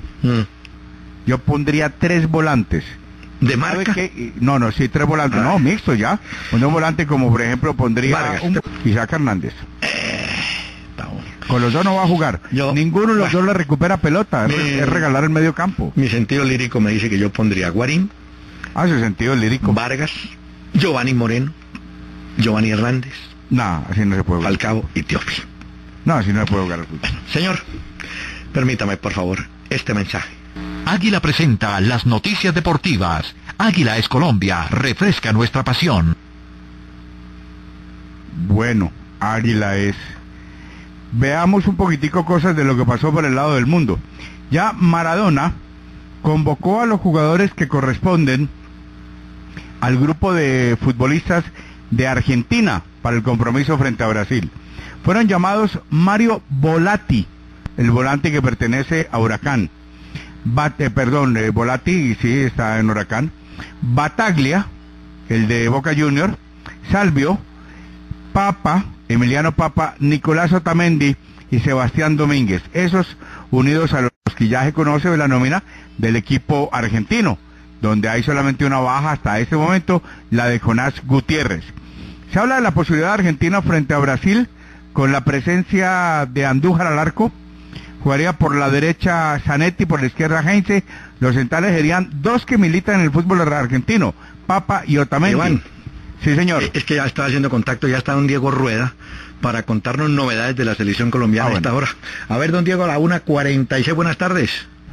Speaker 3: Yo pondría 3 volantes.
Speaker 2: ¿De marca?
Speaker 3: No, sí, 3 volantes. No, mixto ya. Pondría un volante como, por ejemplo, pondría Isaac Hernández. Con los dos no va a jugar. Ninguno de los dos le recupera pelota. Es regalar el medio campo.
Speaker 2: Mi sentido lírico me dice que yo pondría Guarín.
Speaker 3: Su sentido lírico.
Speaker 2: Vargas, Giovanni Moreno, Giovanni Hernández.
Speaker 3: No, así no se puede jugar.
Speaker 2: Falcao y Teófilo.
Speaker 3: No, así no se puede jugar el fútbol.
Speaker 2: Señor, permítame por favor este mensaje.
Speaker 5: Águila presenta las noticias deportivas. Águila es Colombia, refresca nuestra pasión.
Speaker 3: Bueno, Águila es... Veamos un poquitico cosas de lo que pasó por el lado del mundo. Ya Maradona convocó a los jugadores que corresponden al grupo de futbolistas de Argentina para el compromiso frente a Brasil. Fueron llamados Mario Volati, el volante que pertenece a Huracán. Volati, sí, está en Huracán. Bataglia, el de Boca Junior. Salvio, Papa, Emiliano Papa, Nicolás Otamendi y Sebastián Domínguez. Esos unidos a los que ya se conoce de la nómina del equipo argentino, donde hay solamente una baja hasta este momento, la de Jonás Gutiérrez. Se habla de la posibilidad de Argentina frente a Brasil con la presencia de Andújar al arco. Jugaría por la derecha Zanetti, por la izquierda Heinze. Los centrales serían 2 que militan en el fútbol argentino, Papa y Otamendi.
Speaker 2: Iván,
Speaker 3: sí, señor.
Speaker 2: Es que ya está haciendo contacto, ya está don Diego Rueda para contarnos novedades de la selección colombiana a esta hora. A ver, don Diego, a la 1:46, buenas tardes.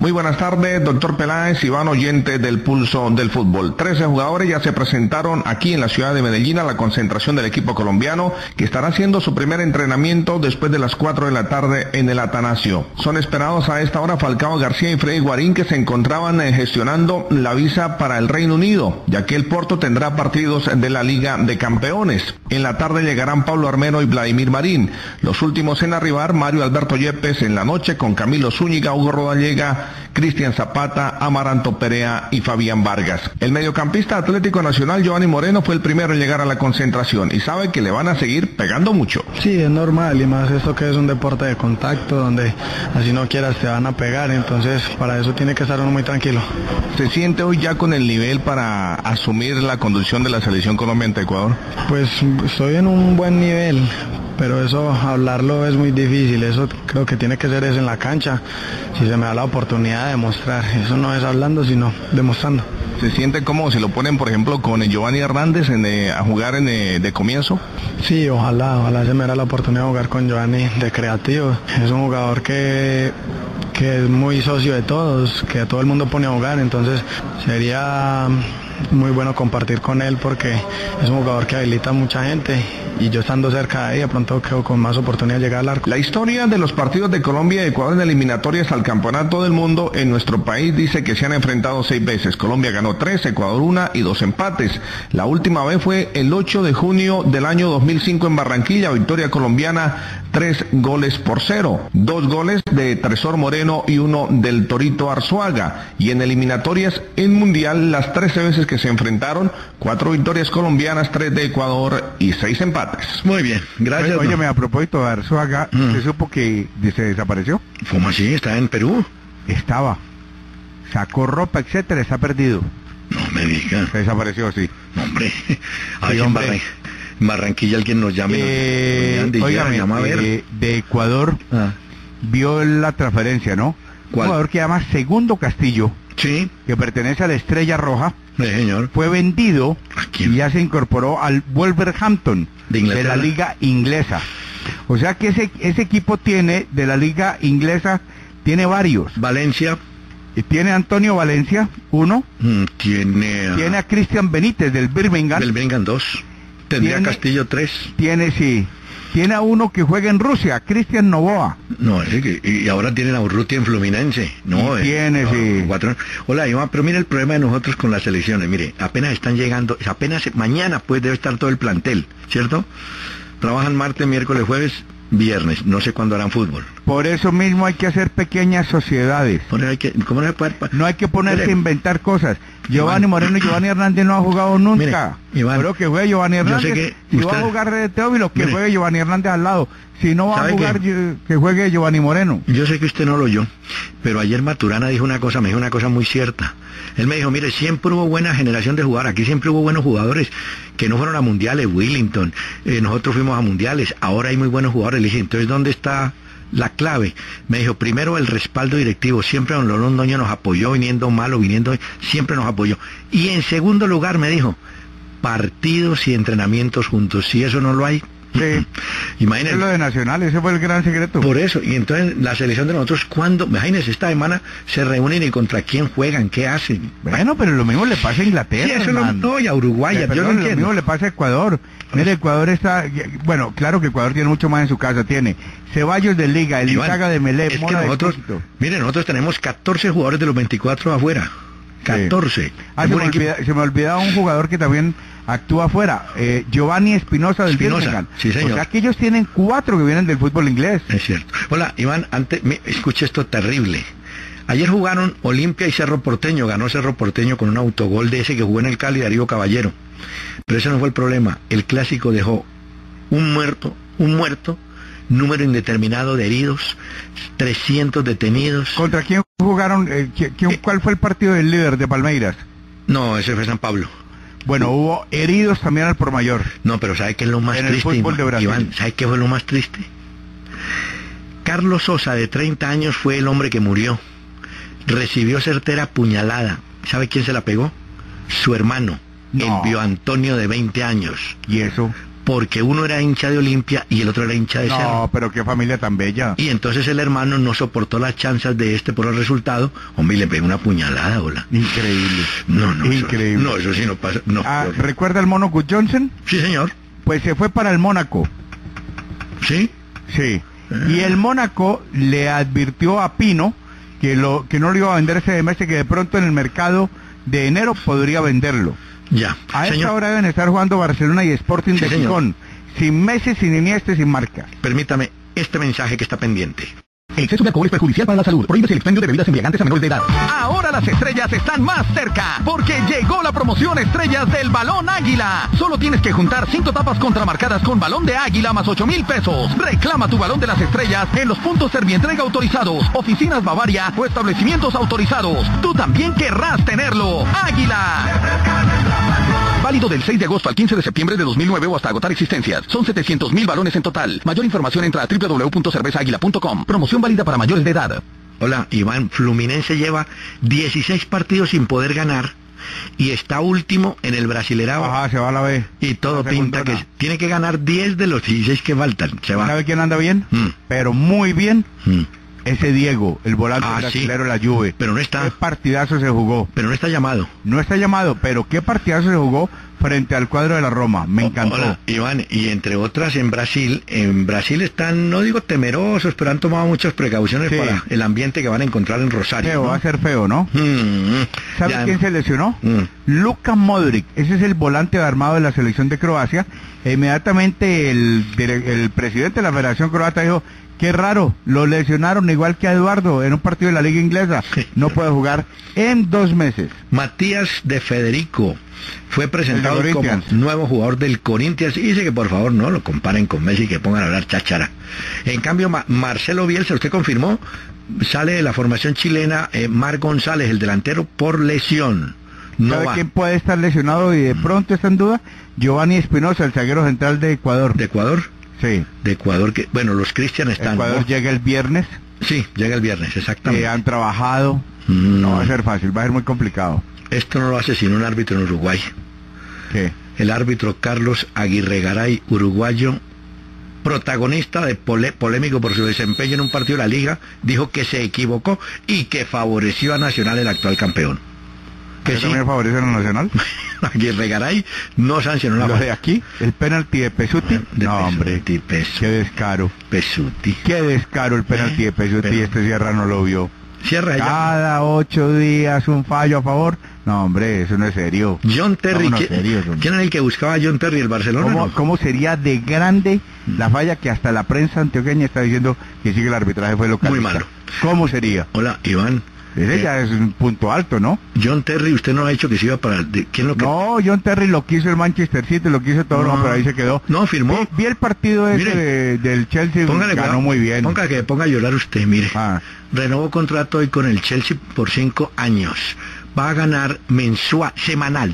Speaker 6: Muy buenas tardes, doctor Peláez, Iván, oyente del Pulso del Fútbol. 13 jugadores ya se presentaron aquí en la ciudad de Medellín a la concentración del equipo colombiano, que estará haciendo su primer entrenamiento después de las 4 de la tarde en el Atanasio. Son esperados a esta hora Falcao García y Freddy Guarín, que se encontraban gestionando la visa para el Reino Unido, ya que el Porto tendrá partidos de la Liga de Campeones. En la tarde llegarán Pablo Armero y Vladimir Marín. Los últimos en arribar, Mario Alberto Yepes en la noche, con Camilo Zúñiga, Hugo Rodallega, Cristian Zapata, Amaranto Perea y Fabián Vargas. El mediocampista Atlético Nacional Giovanni Moreno fue el primero en llegar a la concentración y sabe que le van a seguir pegando mucho.
Speaker 7: Sí, es normal, y más esto que es un deporte de contacto donde así no quieras te van a pegar, entonces para eso tiene que estar uno muy tranquilo.
Speaker 6: ¿Se siente hoy ya con el nivel para asumir la conducción de la selección Colombia ante Ecuador?
Speaker 7: Pues estoy en un buen nivel, pero eso hablarlo es muy difícil, eso creo que tiene que ser eso en la cancha, si se me da la oportunidad de demostrar, eso no es hablando sino demostrando.
Speaker 6: ¿Se siente como si lo ponen por ejemplo con Giovanni Hernández a jugar de comienzo?
Speaker 7: Sí, ojalá se me da la oportunidad de jugar con Giovanni de creativo, es un jugador que es muy socio de todos, que a todo el mundo pone a jugar, entonces sería muy bueno compartir con él porque es un jugador que habilita a mucha gente y yo estando cerca de ella pronto quedo con más oportunidad de llegar al arco.
Speaker 6: La historia de los partidos de Colombia y Ecuador en eliminatorias al Campeonato del Mundo en nuestro país dice que se han enfrentado 6 veces. Colombia ganó 3, Ecuador 1 y 2 empates. La última vez fue el 8 de junio del año 2005 en Barranquilla, victoria colombiana 3-0. 2 goles de Tresor Moreno y 1 del Torito Arzuaga. Y en eliminatorias en Mundial, las 13 veces que se enfrentaron, 4 victorias colombianas, 3 de Ecuador y 6 empates.
Speaker 2: Muy bien, gracias.
Speaker 3: Óyeme, a propósito de Arzuaga, ¿usted supo que se desapareció?
Speaker 2: ¿Cómo así? ¿Está en Perú?
Speaker 3: Estaba. Sacó ropa, etcétera, está perdido.
Speaker 2: No me diga.
Speaker 3: Se desapareció, sí.
Speaker 2: Hombre,
Speaker 3: sí, hombre.
Speaker 2: En Barranquilla alguien nos llame.
Speaker 3: Óigame, de Ecuador vio la transferencia, ¿no?
Speaker 2: ¿Cuál?
Speaker 3: Un jugador que se llama Segundo Castillo,
Speaker 2: sí,
Speaker 3: que pertenece a la Estrella Roja,
Speaker 2: sí, señor.
Speaker 3: fue vendido y ya se incorporó al Wolverhampton de la Liga Inglesa. O sea que ese equipo tiene, de la Liga Inglesa, tiene varios.
Speaker 2: Valencia.
Speaker 3: Tiene a Antonio Valencia, 1. Tiene a Cristian Benítez del Birmingham.
Speaker 2: Del Birmingham 2. Tendría Castillo 3.
Speaker 3: Tiene a uno que juega en Rusia, Cristian Novoa.
Speaker 2: No, y ahora tienen a Urrutia en Fluminense. No,
Speaker 3: sí.
Speaker 2: 4. Hola, Iván, pero mire el problema de nosotros con las selecciones. Mire, apenas están llegando, mañana pues debe estar todo el plantel, ¿cierto? Trabajan martes, miércoles, jueves, viernes. No sé cuándo harán fútbol.
Speaker 3: Por eso mismo hay que hacer pequeñas sociedades.
Speaker 2: ¿Cómo no se puede?
Speaker 3: No hay que ponerse a inventar cosas. Giovanni Moreno y Giovanni Hernández no han jugado nunca.
Speaker 2: Mire, Iván,
Speaker 3: pero que juegue Giovanni Hernández. Si va a jugar Teófilo, que juegue Giovanni Hernández al lado. Si no va a jugar, que juegue Giovanni Moreno.
Speaker 2: Yo sé que usted no lo oyó, pero ayer Maturana me dijo una cosa muy cierta. Él me dijo, mire, siempre hubo buena generación de jugadores, aquí siempre hubo buenos jugadores que no fueron a mundiales, Willington, nosotros fuimos a mundiales, ahora hay muy buenos jugadores. Le dije, entonces, ¿dónde está la clave? Me dijo, primero el respaldo directivo, siempre don Lolo Londoño nos apoyó, viniendo mal o viniendo, siempre nos apoyó. Y en segundo lugar me dijo, partidos y entrenamientos juntos, si eso no lo hay.
Speaker 3: Sí.
Speaker 2: Imagínense.
Speaker 3: Es lo de Nacional, ese fue el gran secreto.
Speaker 2: Por eso, y entonces la selección de nosotros, ¿cuándo? Imagínense, esta semana se reúnen y contra quién juegan, qué hacen.
Speaker 3: Bueno, pero lo mismo le pasa a Inglaterra.
Speaker 2: Sí, eso no, y a Uruguay, yo no entiendo.
Speaker 3: Lo mismo le pasa a Ecuador. Mire, Ecuador está, bueno, claro que Ecuador tiene mucho más en su casa, tiene Ceballos de Liga, Elizaga de Melé,
Speaker 2: es Mora que nosotros, mire, nosotros tenemos 14 jugadores de los 24 afuera. 14.
Speaker 3: Sí. Se me olvidaba un jugador que también actúa afuera, Giovanni Espinosa del Birmingham.
Speaker 2: Sí, señor.
Speaker 3: O sea que ellos tienen 4 que vienen del fútbol inglés.
Speaker 2: Es cierto. Hola, Iván, escuche esto terrible. Ayer jugaron Olimpia y Cerro Porteño, ganó Cerro Porteño con un autogol de ese que jugó en el Cali, Darío Caballero. Pero ese no fue el problema. El clásico dejó un muerto, número indeterminado de heridos, 300 detenidos.
Speaker 3: ¿Contra quién jugaron? ¿Cuál fue el partido del líder de Palmeiras?
Speaker 2: No, ese fue San Pablo.
Speaker 3: Bueno, hubo heridos también al por mayor.
Speaker 2: No, pero ¿sabe qué es lo más triste?
Speaker 3: En el fútbol de Brasil.
Speaker 2: Iván, ¿sabe qué fue lo más triste? Carlos Sosa, de 30 años, fue el hombre que murió. Recibió certera puñalada. ¿Sabe quién se la pegó? Su hermano, el Bio Antonio, de 20 años.
Speaker 3: ¿Y eso?
Speaker 2: porque uno era hincha de Olimpia y el otro era hincha de Cerro.
Speaker 3: No, pero qué familia tan bella.
Speaker 2: Y entonces el hermano no soportó las chanzas de este por el resultado, hombre, y le pegó una puñalada, hola.
Speaker 3: Increíble.
Speaker 2: No,
Speaker 3: increíble.
Speaker 2: Eso sí no pasa. No.
Speaker 3: ¿Recuerda el Mono Good Johnson?
Speaker 2: Sí, señor.
Speaker 3: Pues se fue para el Mónaco.
Speaker 2: ¿Sí?
Speaker 3: Sí. Y el Mónaco le advirtió a Pino que no lo iba a vender ese mes, que de pronto en el mercado de enero podría venderlo.
Speaker 2: Ya.
Speaker 3: A esta hora deben estar jugando Barcelona y Sporting de Gijón, sin Messi, sin Iniesta y sin Marca.
Speaker 2: Permítame este mensaje que está pendiente.
Speaker 8: El exceso de alcohol es perjudicial para la salud. Prohíbese el expendio de bebidas embriagantes a menores de edad.
Speaker 5: Ahora las estrellas están más cerca, porque llegó la promoción Estrellas del Balón Águila. Solo tienes que juntar 5 tapas contramarcadas con balón de Águila más 8,000 pesos. Reclama tu balón de las estrellas en los puntos Servientrega autorizados, oficinas Bavaria o establecimientos autorizados. Tú también querrás tenerlo. ¡Águila! Válido del 6 de agosto al 15 de septiembre de 2009 o hasta agotar existencias. Son 700,000 balones en total. Mayor información entra a www.cervezaaguila.com. Promoción válida para mayores de edad.
Speaker 2: Hola, Iván. Fluminense lleva 16 partidos sin poder ganar y está último en el Brasilerao.
Speaker 3: Ajá, se va a la B.
Speaker 2: Y todo pinta que tiene que ganar 10 de los 16 que faltan. Se va.
Speaker 3: ¿Sabe quién anda bien? Pero muy bien. Ese Diego, el volante brasilero de la Juve.
Speaker 2: Pero no está.
Speaker 3: ¿Qué partidazo se jugó?
Speaker 2: Pero no está llamado.
Speaker 3: No está llamado, pero qué partidazo se jugó frente al cuadro de la Roma. Me encantó.
Speaker 2: Hola, Iván, y entre otras en Brasil están, no digo temerosos, pero han tomado muchas precauciones para el ambiente que van a encontrar en Rosario.
Speaker 3: Feo,
Speaker 2: ¿no?
Speaker 3: Va a ser feo, ¿no? ¿Sabe quién se lesionó? Luka Modric, ese es el volante armado de la selección de Croacia. E inmediatamente el presidente de la Federación Croata dijo: qué raro, lo lesionaron igual que a Eduardo en un partido de la Liga Inglesa. No puede jugar en 2 meses.
Speaker 2: Matías de Federico fue presentado como nuevo jugador del Corinthians y dice que por favor no lo comparen con Messi y que pongan a hablar cháchara. En cambio, Marcelo Bielsa, usted confirmó, sale de la formación chilena Mar González, el delantero, por lesión. No
Speaker 3: ¿Sabe
Speaker 2: va.
Speaker 3: quién puede estar lesionado y de pronto está en duda? Giovanni Espinosa, el zaguero central de Ecuador.
Speaker 2: ¿De Ecuador?
Speaker 3: Sí.
Speaker 2: De Ecuador, que bueno, los Cristian están.
Speaker 3: Ecuador, ¿no? Llega el viernes.
Speaker 2: Sí, llega el viernes, exactamente.
Speaker 3: Han trabajado. No va a ser fácil, va a ser muy complicado.
Speaker 2: Esto no lo hace sino un árbitro en Uruguay.
Speaker 3: ¿Qué?
Speaker 2: El árbitro Carlos Aguirre Garay, uruguayo, protagonista de polémico por su desempeño en un partido de la Liga, dijo que se equivocó y que favoreció a Nacional, el actual campeón.
Speaker 3: ¿Que sí? ¿También favorece a Nacional?
Speaker 2: Aguirre Garay no sancionó la
Speaker 3: falta. ¿De aquí? ¿El penalti de Pesuti?
Speaker 2: Hombre,
Speaker 3: qué descaro.
Speaker 2: Pesuti.
Speaker 3: Qué descaro el penalti de Pesuti, este Sierra no lo vio.
Speaker 2: Cierra ya.
Speaker 3: Cada 8 días un fallo a favor. No, hombre, eso no es serio.
Speaker 2: John Terry, ¿quién era el que buscaba a John Terry, el Barcelona?
Speaker 3: ¿Cómo sería de grande la falla que hasta la prensa antioqueña está diciendo que sí que el arbitraje fue local?
Speaker 2: Muy malo.
Speaker 3: ¿Cómo sería?
Speaker 2: Hola, Iván.
Speaker 3: Ese ya es un punto alto, ¿no?
Speaker 2: John Terry, usted no ha dicho que se iba para... ¿Quién lo que...
Speaker 3: No, John Terry lo quiso el Manchester City, lo quiso todo, no, pero ahí se quedó.
Speaker 2: No, firmó.
Speaker 3: Vi el partido ese del Chelsea, ganó muy bien.
Speaker 2: Ponga a llorar usted, mire. Renovó contrato hoy con el Chelsea por 5 años. Va a ganar semanal,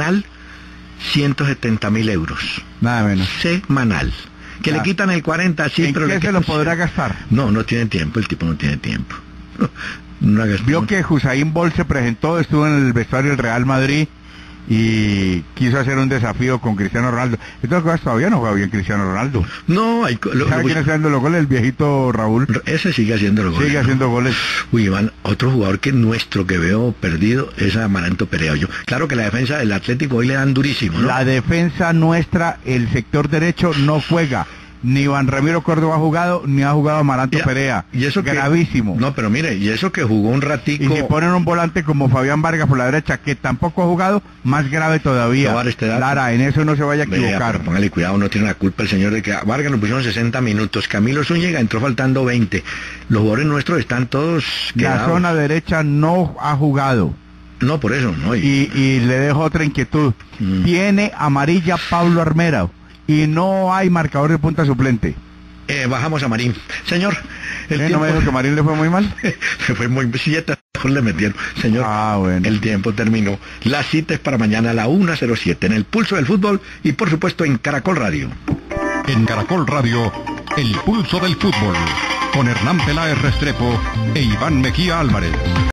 Speaker 2: 170.000 euros.
Speaker 3: Nada menos.
Speaker 2: Semanal. Que le quitan el 40, sí,
Speaker 3: ¿En
Speaker 2: pero...
Speaker 3: qué se lo podrá gastar?
Speaker 2: No tiene tiempo, el tipo no tiene tiempo.
Speaker 3: Vio que Hussein Bolt se presentó, estuvo en el vestuario del Real Madrid y quiso hacer un desafío con Cristiano Ronaldo. Estas cosas todavía no juega bien Cristiano Ronaldo.
Speaker 2: No,
Speaker 3: ¿Sabe quién está haciendo los goles? El viejito Raúl.
Speaker 2: Ese sigue haciendo los goles.
Speaker 3: Sigue haciendo goles.
Speaker 2: Uy, Iván, otro jugador que veo perdido es Amaranto Perea. Claro que la defensa del Atlético hoy le dan durísimo, ¿no?
Speaker 3: La defensa nuestra, el sector derecho no juega. Ni Iván Ramiro Córdoba ha jugado, ni ha jugado Amaranto Perea.
Speaker 2: Y eso
Speaker 3: gravísimo.
Speaker 2: No, pero mire, y eso que jugó un ratico...
Speaker 3: Y si ponen un volante como Fabián Vargas por la derecha, que tampoco ha jugado, más grave todavía. Lara, en eso no se vaya a equivocar.
Speaker 2: Pero póngale cuidado, no tiene la culpa el señor de que a Vargas lo pusieron 60 minutos. Camilo Zúñiga entró faltando 20. Los jugadores nuestros están todos quedados.
Speaker 3: La zona derecha no ha jugado.
Speaker 2: No, por eso, no.
Speaker 3: Y le dejo otra inquietud. Tiene amarilla Pablo Armero. Y no hay marcador de punta suplente.
Speaker 2: Bajamos a Marín. Señor,
Speaker 3: ¿no me dijo que Marín le fue muy mal?
Speaker 2: Se fue muy... 7 le metieron. Señor,
Speaker 3: bueno.
Speaker 2: El tiempo terminó. La cita es para mañana a la 1:07 en el Pulso del Fútbol y por supuesto en Caracol Radio.
Speaker 1: En Caracol Radio, el Pulso del Fútbol, con Hernán Peláez Restrepo e Iván Mejía Álvarez.